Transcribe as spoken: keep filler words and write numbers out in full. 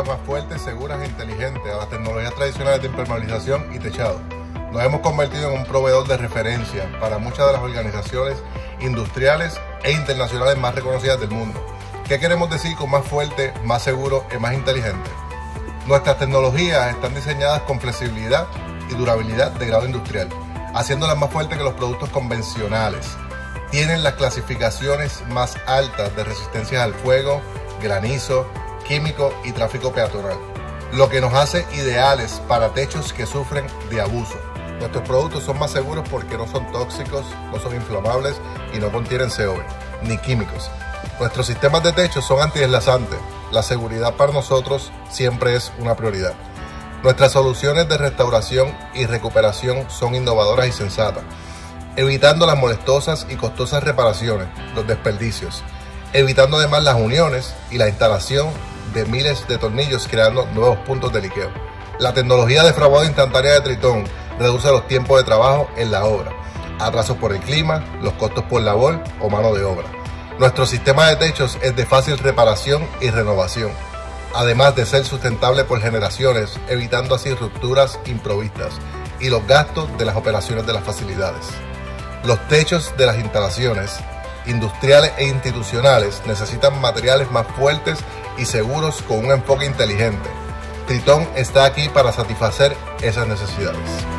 más fuertes, seguras e inteligentes a las tecnologías tradicionales de impermeabilización y techado. Nos hemos convertido en un proveedor de referencia para muchas de las organizaciones industriales e internacionales más reconocidas del mundo. ¿Qué queremos decir con más fuerte, más seguro y más inteligente? Nuestras tecnologías están diseñadas con flexibilidad y durabilidad de grado industrial, haciéndolas más fuertes que los productos convencionales. Tienen las clasificaciones más altas de resistencia al fuego, granizo, químico y tráfico peatonal, lo que nos hace ideales para techos que sufren de abuso. Nuestros productos son más seguros porque no son tóxicos, no son inflamables y no contienen C O V, ni químicos. Nuestros sistemas de techo son antideslizantes. La seguridad para nosotros siempre es una prioridad. Nuestras soluciones de restauración y recuperación son innovadoras y sensatas, evitando las molestosas y costosas reparaciones, los desperdicios, evitando además las uniones y la instalación de miles de tornillos, creando nuevos puntos de liqueo. La tecnología de fraguado instantánea de Tritón reduce los tiempos de trabajo en la obra, atrasos por el clima, los costos por labor o mano de obra. Nuestro sistema de techos es de fácil reparación y renovación, además de ser sustentable por generaciones, evitando así rupturas imprevistas y los gastos de las operaciones de las facilidades. Los techos de las instalaciones industriales e institucionales necesitan materiales más fuertes y seguros con un enfoque inteligente. Tritón está aquí para satisfacer esas necesidades.